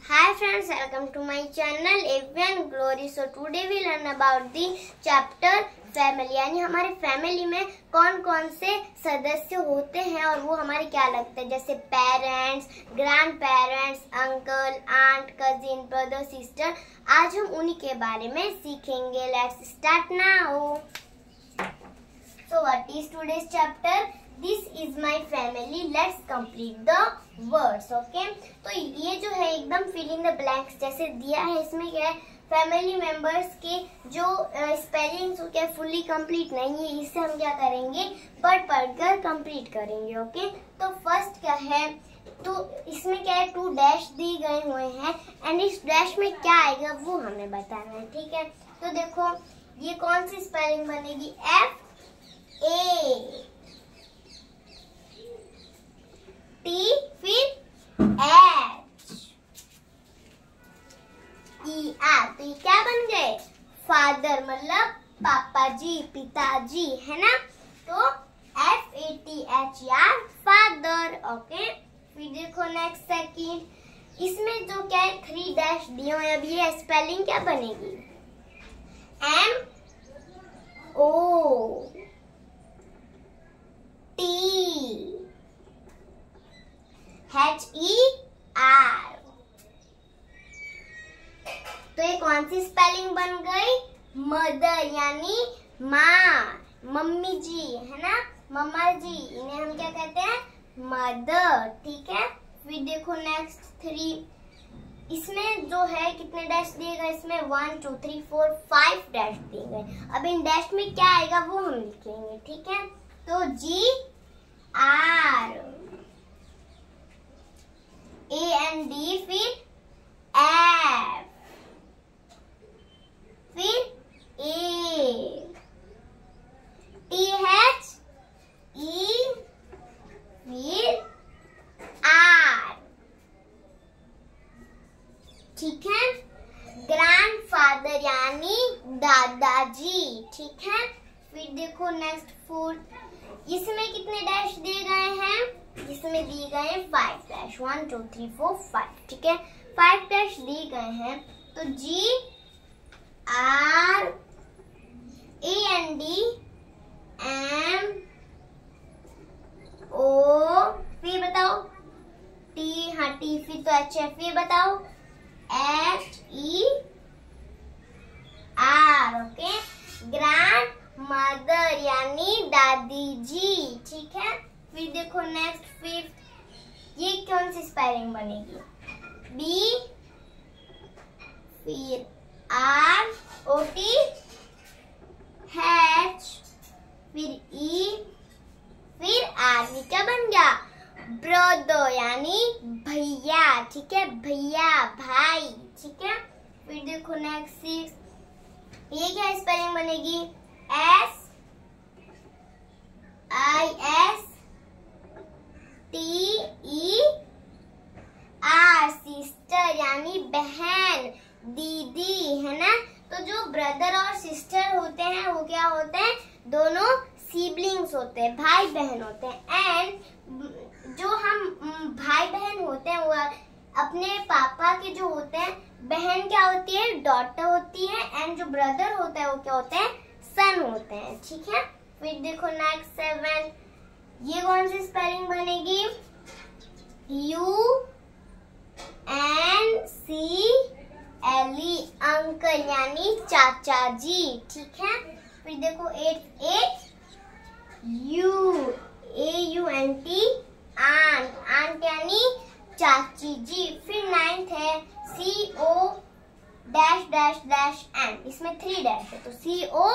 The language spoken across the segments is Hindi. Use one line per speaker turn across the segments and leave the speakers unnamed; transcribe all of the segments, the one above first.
Hi friends, welcome to my channel Evian Glory. So today we learn about the chapter family. यानी हमारे फैमिली में कौन कौन से सदस्य होते हैं और वो हमारे क्या लगते हैं, जैसे parents, grandparents, uncle, aunt, cousin, brother, sister. आज हम उन्हीं के बारे में सीखेंगे. Let's start now. So what is today's chapter? This is my family. Let's complete the words. Okay? तो ये जो है एकदम fill in the blanks जैसे दिया है, इसमें क्या है, फैमिली मेंबर्स के जो स्पेलिंग्स क्या फुल्ली कंप्लीट नहीं है, इससे हम क्या करेंगे, पढ़कर कंप्लीट करेंगे. ओके, तो फर्स्ट क्या है, तो इसमें क्या है, 2 डैश दी गए हुए हैं एंड इस डैश में क्या आएगा वो हमें बताना है. ठीक है, तो देखो ये कौन सी स्पेलिंग बनेगी, FA T फिर H E R. तो ये क्या बन गए, फादर, मतलब पापा जी, पिताजी, है ना. तो FATHER फादर. ओके, फिर देखो नेक्स्ट सेकंड, इसमें जो क्या है 3 डैश दिए हुए. अब ये स्पेलिंग क्या बनेगी, MOTER. तो ये कौन सी स्पेलिंग बन गई, मदर, यानी माँ, मम्मी जी, है ना, मम्मा जी, इन्हें हम क्या कहते हैं, मदर. ठीक है, फिर देखो नेक्स्ट 3, इसमें जो है कितने डैश दिए गए, इसमें 1 2 3 4 5 डैश दिए गए. अब इन डैश में क्या आएगा वो हम लिखेंगे. ठीक है, तो GR AND फिर F फिर A THE फिर R. ठीक है, ग्रैंडफादर यानी दादाजी. ठीक है, फिर देखो नेक्स्ट 4, इसमें कितने डैश दिए गए हैं, इसमें दिए गए हैं 5 डैश, 1 2 3 4 5. ठीक है, 5 डैश दिए गए हैं. तो GR AND MO फिर बताओ T, हाँ T फिर तो HF, फिर बताओ HER. ओके, ग्रैंड मदर यानी दादी जी. ठीक है, फिर देखो नेक्स्ट 5, ये कौन सी स्पेलिंग बनेगी, B फिर ROT H फिर E फिर R. ये क्या बन गया, ब्रदर यानी भैया. ठीक है, भैया, भाई. ठीक है, फिर देखो नेक्स्ट 6, ये क्या स्पेलिंग बनेगी, SISTER, सिस्टर यानी बहन, दीदी, है ना. तो जो ब्रदर और सिस्टर होते हैं वो क्या होते हैं, दोनों सिबलिंग्स होते हैं, भाई बहन होते हैं. एंड जो हम भाई बहन होते हैं वो अपने पापा के जो होते हैं, बहन क्या होती है, डॉटर होती है, एंड जो ब्रदर होता है वो क्या होते हैं, सन होते हैं. ठीक है, फिर देखो नेक्स्ट 7, ये कौन सी स्पेलिंग बनेगी, UNCLE अंकल यानी चाचा जी. ठीक है, फिर देखो 8 AUNT आंट यानी चाची जी. फिर 9th है CO dash dash dash N, इसमें 3 डैश है, तो COU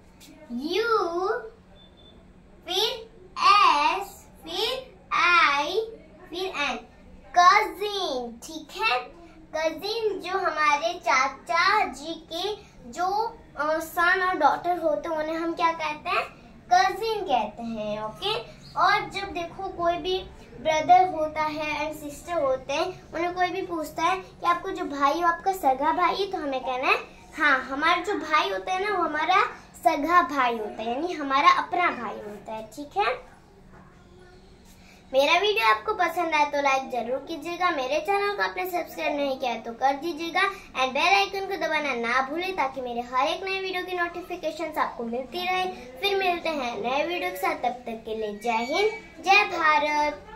फिर S फिर I फिर N, कजिन. ठीक है, कजिन जो हमारे चाचा जी के जो सन और डॉटर होते हैं उन्हें हम क्या कहते हैं, कजिन कहते हैं. ओके, और जब देखो कोई भी ब्रदर होता है एंड सिस्टर होते हैं, उन्हें कोई भी पूछता है कि आपको जो भाई हो आपका सगा भाई है, तो हमें कहना है हाँ, हमारा जो भाई होता है ना वो हमारा सगा भाई होता है, यानी हमारा अपना भाई होता है. ठीक है, मेरा वीडियो आपको पसंद आए तो लाइक जरूर कीजिएगा। मेरे चैनल को आपने सब्सक्राइब नहीं किया है तो कर दीजिएगा एंड बेल आइकन को दबाना ना भूलें ताकि मेरे हर एक नए वीडियो की नोटिफिकेशंस आपको मिलती रहे। फिर मिलते हैं नए वीडियो के साथ, तब तक के लिए जय हिंद, जय भारत।